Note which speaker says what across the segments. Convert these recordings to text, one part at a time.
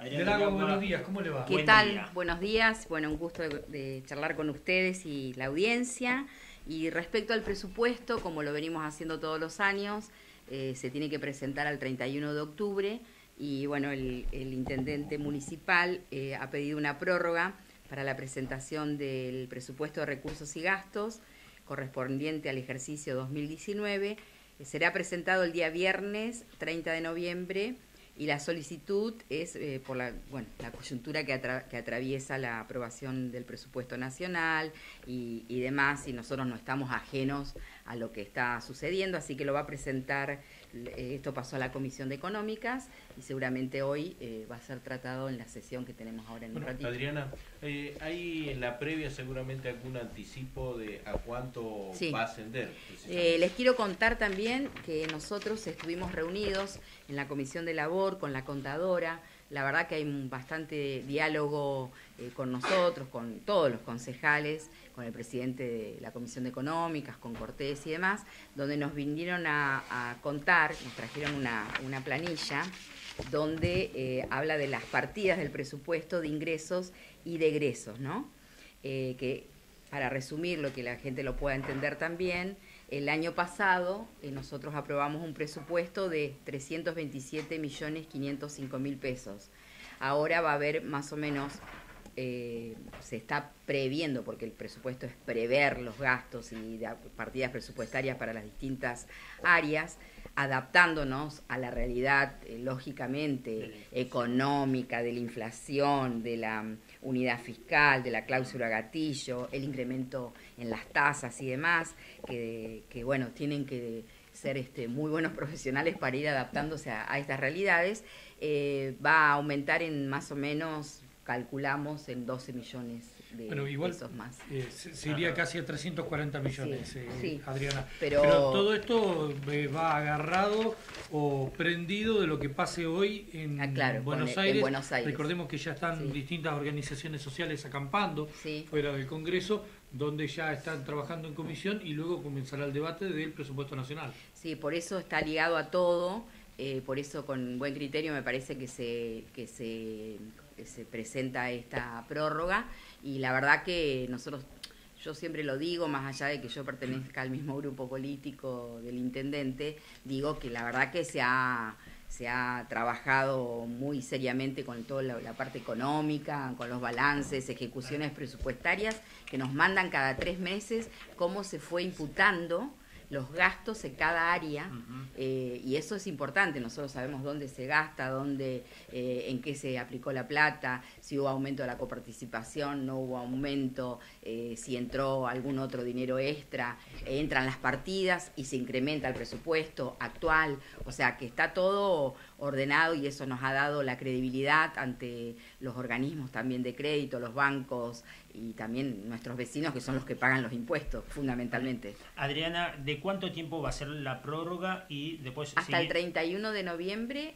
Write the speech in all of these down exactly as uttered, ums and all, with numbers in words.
Speaker 1: Drago, buenos días, ¿cómo le va?
Speaker 2: ¿Qué
Speaker 1: Buen
Speaker 2: tal?
Speaker 1: día.
Speaker 2: Buenos días, bueno, un gusto de, de charlar con ustedes y la audiencia. Y respecto al presupuesto, como lo venimos haciendo todos los años, eh, se tiene que presentar al treinta y uno de octubre y bueno, el, el intendente municipal eh, ha pedido una prórroga para la presentación del presupuesto de recursos y gastos correspondiente al ejercicio dos mil diecinueve. Eh, será presentado el día viernes treinta de noviembre. Y la solicitud es eh, por la, bueno, la coyuntura que, atra que atraviesa la aprobación del presupuesto nacional y, y demás, y nosotros no estamos ajenos a lo que está sucediendo, así que lo va a presentar, eh, esto pasó a la Comisión de Económicas y seguramente hoy eh, va a ser tratado en la sesión que tenemos ahora en
Speaker 3: bueno,
Speaker 2: un ratito.
Speaker 3: Adriana, eh, ¿hay en la previa seguramente algún anticipo de a cuánto
Speaker 2: sí.
Speaker 3: va a ascender?
Speaker 2: Eh, les quiero contar también que nosotros estuvimos reunidos en la Comisión de Labor con la contadora. La verdad que hay un bastante diálogo eh, con nosotros, con todos los concejales, con el presidente de la Comisión de Económicas, con Cortés y demás, donde nos vinieron a, a contar, nos trajeron una, una planilla donde eh, habla de las partidas del presupuesto de ingresos y de egresos, ¿no? Eh, que para resumir, lo que la gente lo pueda entender también, el año pasado eh, nosotros aprobamos un presupuesto de trescientos veintisiete millones quinientos cinco mil pesos. Ahora va a haber más o menos, eh, se está previendo, porque el presupuesto es prever los gastos y de partidas presupuestarias para las distintas áreas, adaptándonos a la realidad, eh, lógicamente, económica, de la inflación, de la unidad fiscal, de la cláusula gatillo, el incremento en las tasas y demás, que, que bueno, tienen que ser este, muy buenos profesionales para ir adaptándose a, a estas realidades. Eh, va a aumentar en más o menos, calculamos, en doce millones de
Speaker 1: bueno, igual,
Speaker 2: pesos más.
Speaker 1: Eh, se, se iría casi a trescientos cuarenta millones,
Speaker 2: sí,
Speaker 1: eh,
Speaker 2: sí.
Speaker 1: Adriana.
Speaker 2: Pero,
Speaker 1: Pero todo esto eh, va agarrado o prendido de lo que pase hoy en,
Speaker 2: ah, claro,
Speaker 1: Buenos,
Speaker 2: con,
Speaker 1: Aires.
Speaker 2: en Buenos Aires.
Speaker 1: Recordemos que ya están sí. distintas organizaciones sociales acampando
Speaker 2: sí.
Speaker 1: fuera del Congreso, donde ya están trabajando en comisión y luego comenzará el debate del presupuesto nacional.
Speaker 2: Sí, por eso está ligado a todo. Eh, por eso con buen criterio me parece que se, que se, que se presenta esta prórroga y la verdad que nosotros, yo siempre lo digo, más allá de que yo pertenezca al mismo grupo político del intendente, digo que la verdad que se ha, se ha trabajado muy seriamente con toda la, la parte económica, con los balances, ejecuciones presupuestarias que nos mandan cada tres meses cómo se fue imputando los gastos en cada área, uh-huh. eh, y eso es importante. Nosotros sabemos dónde se gasta, dónde, eh, en qué se aplicó la plata, si hubo aumento de la coparticipación, no hubo aumento, eh, si entró algún otro dinero extra, eh, entran las partidas y se incrementa el presupuesto actual, o sea que está todo ordenado y eso nos ha dado la credibilidad ante los organismos también de crédito, los bancos y también nuestros vecinos que son los que pagan los impuestos fundamentalmente.
Speaker 4: Adriana, ¿de cuánto tiempo va a ser la prórroga y después
Speaker 2: hasta
Speaker 4: seguir?
Speaker 2: El treinta y uno de noviembre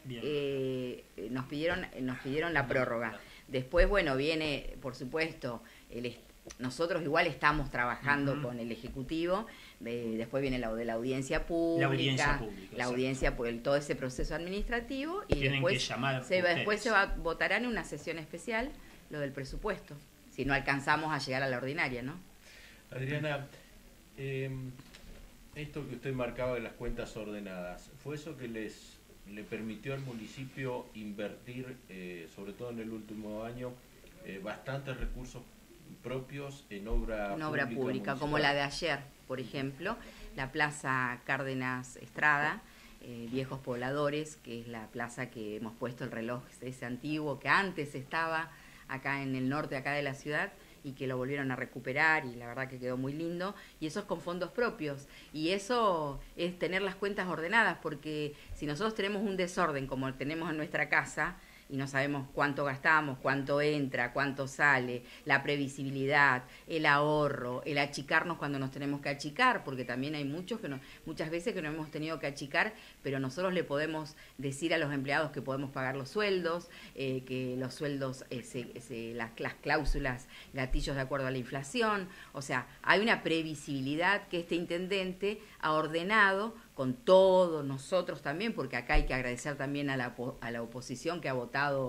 Speaker 2: eh, nos pidieron nos pidieron la prórroga. Después, bueno, viene, por supuesto, el nosotros igual estamos trabajando uh-huh. con el Ejecutivo, eh, después viene la de la audiencia pública,
Speaker 4: la audiencia pública,
Speaker 2: la audiencia por el, todo ese proceso administrativo y
Speaker 4: Tienen
Speaker 2: después,
Speaker 4: que llamar
Speaker 2: se, después se va, votará en una sesión especial lo del presupuesto, si no alcanzamos a llegar a la ordinaria, ¿no?
Speaker 3: Adriana, eh, esto que usted marcaba de las cuentas ordenadas, ¿fue eso que les le permitió al municipio invertir, eh, sobre todo en el último año, eh, bastantes recursos propios en obra
Speaker 2: en obra pública, pública como la de ayer, por ejemplo, la Plaza Cárdenas Estrada, eh, Viejos Pobladores, que es la plaza que hemos puesto el reloj ese antiguo que antes estaba acá en el norte acá de la ciudad y que lo volvieron a recuperar y la verdad que quedó muy lindo, y eso es con fondos propios, y eso es tener las cuentas ordenadas, porque si nosotros tenemos un desorden como tenemos en nuestra casa y no sabemos cuánto gastamos, cuánto entra, cuánto sale, la previsibilidad, el ahorro, el achicarnos cuando nos tenemos que achicar, porque también hay muchos que no, muchas veces que nos hemos tenido que achicar, pero nosotros le podemos decir a los empleados que podemos pagar los sueldos, eh, que los sueldos, eh, se, se, las, las cláusulas, gatillos de acuerdo a la inflación, o sea, hay una previsibilidad que este intendente ha ordenado con todos nosotros también, porque acá hay que agradecer también a la, a la oposición que ha votado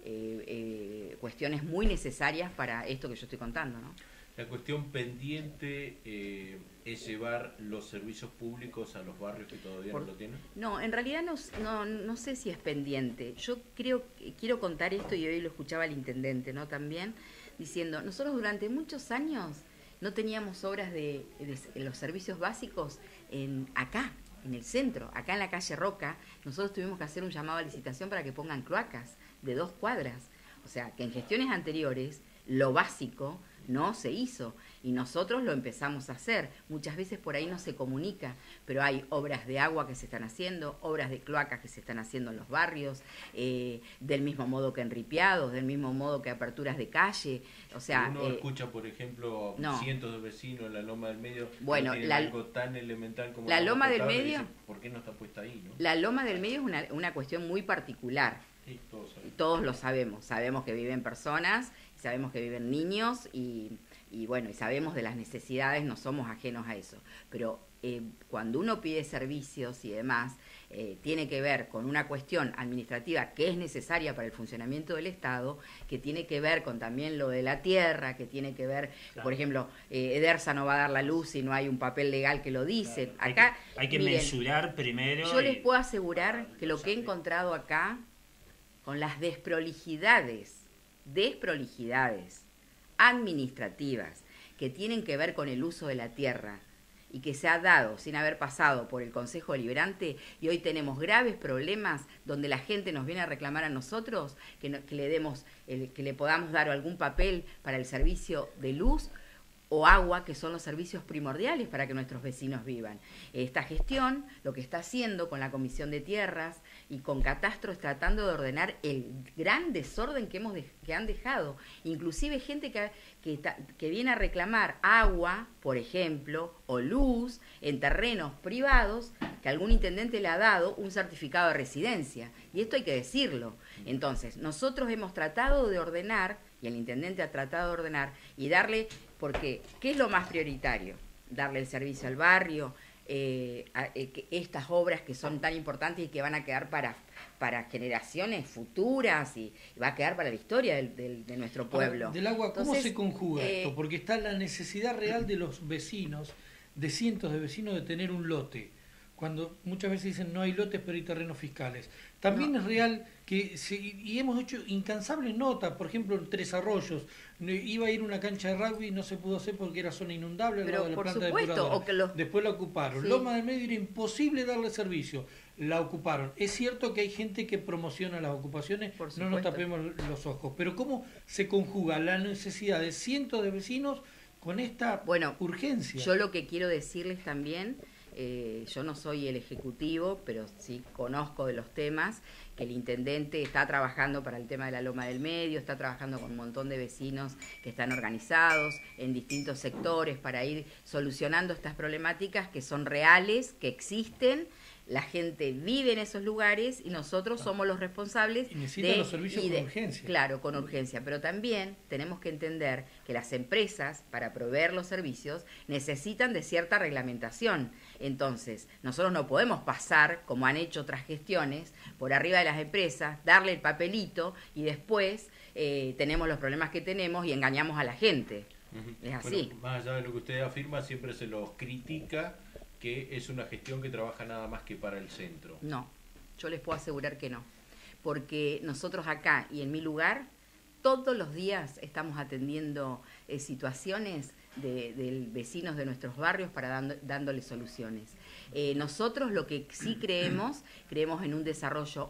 Speaker 2: eh, eh, cuestiones muy necesarias para esto que yo estoy contando, ¿no?
Speaker 3: La cuestión pendiente eh, es llevar los servicios públicos a los barrios que todavía
Speaker 2: Por,
Speaker 3: no lo tienen.
Speaker 2: No, en realidad no, no, no sé si es pendiente. Yo creo, quiero contar esto y hoy lo escuchaba el intendente, ¿no? También diciendo, nosotros durante muchos años no teníamos obras de, de los servicios básicos en acá, en el centro, acá en la calle Roca. Nosotros tuvimos que hacer un llamado a licitación para que pongan cloacas de dos cuadras. O sea, que en gestiones anteriores lo básico no se hizo y nosotros lo empezamos a hacer. Muchas veces por ahí no se comunica, pero hay obras de agua que se están haciendo, obras de cloacas que se están haciendo en los barrios, eh, del mismo modo que en ripiados, del mismo modo que aperturas de calle. O sea,
Speaker 3: uno
Speaker 2: eh,
Speaker 3: escucha, por ejemplo,
Speaker 2: no.
Speaker 3: cientos de vecinos en la Loma del Medio,
Speaker 2: bueno,
Speaker 3: que tienen
Speaker 2: la,
Speaker 3: algo tan elemental como
Speaker 2: la Loma del
Speaker 3: potable,
Speaker 2: Medio,
Speaker 3: dicen, ¿por qué no está puesta ahí? ¿No?
Speaker 2: La Loma del Medio es una, una cuestión muy particular.
Speaker 3: Sí, todos sabemos.
Speaker 2: Todos lo sabemos, sabemos que viven personas, sabemos que viven niños y, y bueno, y sabemos de las necesidades, no somos ajenos a eso. Pero eh, cuando uno pide servicios y demás, eh, tiene que ver con una cuestión administrativa que es necesaria para el funcionamiento del Estado, que tiene que ver con también lo de la tierra, que tiene que ver, claro. Por ejemplo, eh, Edersa no va a dar la luz si no hay un papel legal que lo dice.
Speaker 4: Claro.
Speaker 2: Acá,
Speaker 4: hay que, hay que
Speaker 2: miren,
Speaker 4: mensurar primero.
Speaker 2: Yo
Speaker 4: y...
Speaker 2: les puedo asegurar que lo que he encontrado acá, con las desprolijidades, desprolijidades administrativas que tienen que ver con el uso de la tierra y que se ha dado sin haber pasado por el Consejo Deliberante, y hoy tenemos graves problemas donde la gente nos viene a reclamar a nosotros que, no, que le demos, el, que le podamos dar algún papel para el servicio de luz o agua, que son los servicios primordiales para que nuestros vecinos vivan. Esta gestión lo que está haciendo con la Comisión de Tierras y con Catastro es tratando de ordenar el gran desorden que hemos de, que han dejado. Inclusive gente que, que, que viene a reclamar agua, por ejemplo, o luz en terrenos privados que algún intendente le ha dado un certificado de residencia. Y esto hay que decirlo. Entonces, nosotros hemos tratado de ordenar, y el intendente ha tratado de ordenar, y darle... Porque, ¿qué es lo más prioritario? Darle el servicio al barrio, eh, a, eh, que estas obras que son tan importantes y que van a quedar para, para generaciones futuras y, y va a quedar para la historia del, del, de nuestro pueblo.
Speaker 1: Ahora, del agua, ¿cómo Entonces, se conjuga eh, esto? Porque está la necesidad real de los vecinos, de cientos de vecinos, de tener un lote. Cuando muchas veces dicen no hay lotes pero hay terrenos fiscales. También no. Es real que, se, y hemos hecho incansables notas, por ejemplo en Tres Arroyos, iba a ir una cancha de rugby y no se pudo hacer porque era zona inundable,
Speaker 2: pero
Speaker 1: de la
Speaker 2: por
Speaker 1: planta
Speaker 2: supuesto, o que los...
Speaker 1: después la ocuparon. Sí. Loma del Medio era imposible darle servicio, la ocuparon. Es cierto que hay gente que promociona las ocupaciones, no nos tapemos los ojos, pero ¿cómo se conjuga la necesidad de cientos de vecinos con esta
Speaker 2: bueno,
Speaker 1: urgencia?
Speaker 2: Yo lo que quiero decirles también... Eh, yo no soy el ejecutivo, pero sí conozco de los temas, que el intendente está trabajando para el tema de la Loma del Medio, está trabajando con un montón de vecinos que están organizados en distintos sectores para ir solucionando estas problemáticas que son reales, que existen. La gente vive en esos lugares y nosotros ah. somos los responsables
Speaker 1: y necesitan
Speaker 2: de,
Speaker 1: los servicios
Speaker 2: y de,
Speaker 1: con urgencia.
Speaker 2: Claro, con urgencia, pero también tenemos que entender que las empresas, para proveer los servicios, necesitan de cierta reglamentación. Entonces, nosotros no podemos pasar, como han hecho otras gestiones, por arriba de las empresas, darle el papelito y después eh, tenemos los problemas que tenemos y engañamos a la gente. Uh-huh. Es así.
Speaker 3: Bueno, más allá de lo que usted afirma, siempre se los critica que es una gestión que trabaja nada más que para el centro.
Speaker 2: No, yo les puedo asegurar que no, porque nosotros acá y en mi lugar, todos los días estamos atendiendo eh, situaciones de, de vecinos de nuestros barrios para dando, dándoles soluciones. Eh, nosotros lo que sí creemos, creemos en un desarrollo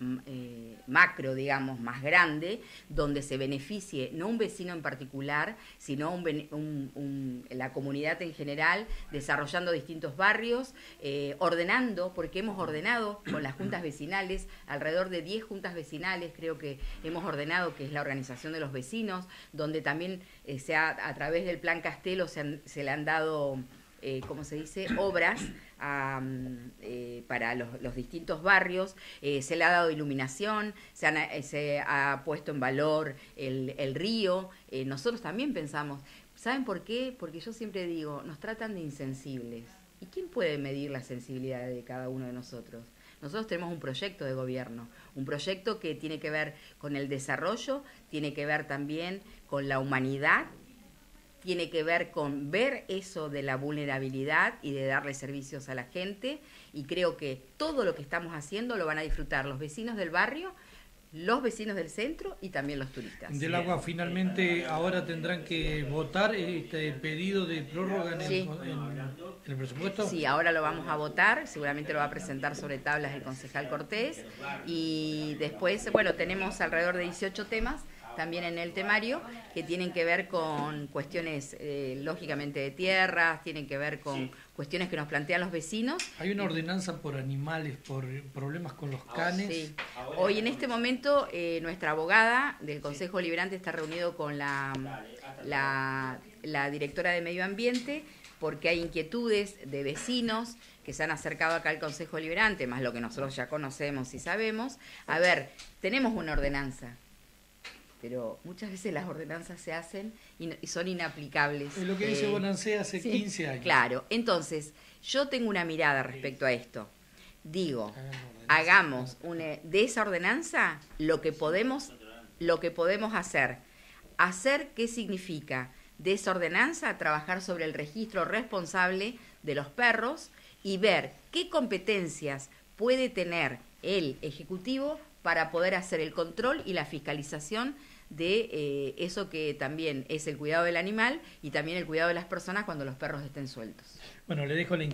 Speaker 2: Eh, macro, digamos, más grande, donde se beneficie no un vecino en particular, sino un, un, un, la comunidad en general, desarrollando distintos barrios, eh, ordenando, porque hemos ordenado con las juntas vecinales, alrededor de diez juntas vecinales, creo que hemos ordenado, que es la organización de los vecinos, donde también eh, se ha, a través del Plan Castelo se, han, se le han dado... Eh, ¿cómo se dice?, obras um, eh, para los, los distintos barrios, eh, se le ha dado iluminación, se, han, eh, se ha puesto en valor el, el río, eh, nosotros también pensamos, ¿saben por qué? Porque yo siempre digo, nos tratan de insensibles, ¿y quién puede medir la sensibilidad de cada uno de nosotros? Nosotros tenemos un proyecto de gobierno, un proyecto que tiene que ver con el desarrollo, tiene que ver también con la humanidad, tiene que ver con ver eso de la vulnerabilidad y de darle servicios a la gente, y creo que todo lo que estamos haciendo lo van a disfrutar los vecinos del barrio, los vecinos del centro y también los turistas.
Speaker 1: Del agua, finalmente ahora tendrán que votar este pedido de prórroga en,
Speaker 2: Sí.
Speaker 1: el, en, en el presupuesto.
Speaker 2: Sí, ahora lo vamos a votar, seguramente lo va a presentar sobre tablas el concejal Cortés, y después, bueno, tenemos alrededor de dieciocho temas también en el temario, que tienen que ver con cuestiones, eh, lógicamente, de tierras, tienen que ver con cuestiones que nos plantean los vecinos.
Speaker 1: Hay una ordenanza por animales, por problemas con los canes.
Speaker 2: Sí. Hoy, en este momento, eh, nuestra abogada del Consejo Deliberante está reunido con la, la, la directora de Medio Ambiente, porque hay inquietudes de vecinos que se han acercado acá al Consejo Deliberante, más lo que nosotros ya conocemos y sabemos. A ver, tenemos una ordenanza, pero muchas veces las ordenanzas se hacen y, no, y son inaplicables.
Speaker 1: Es lo que dice
Speaker 2: Eh,
Speaker 1: Bonancé hace
Speaker 2: sí,
Speaker 1: quince años.
Speaker 2: Claro, entonces yo tengo una mirada respecto a esto. Digo, hagamos una, de esa ordenanza lo que podemos, lo que podemos hacer. Hacer, ¿qué significa? De esa ordenanza, trabajar sobre el registro responsable de los perros y ver qué competencias puede tener el Ejecutivo para poder hacer el control y la fiscalización de eh, eso que también es el cuidado del animal y también el cuidado de las personas cuando los perros estén sueltos.
Speaker 1: Bueno, le dejo la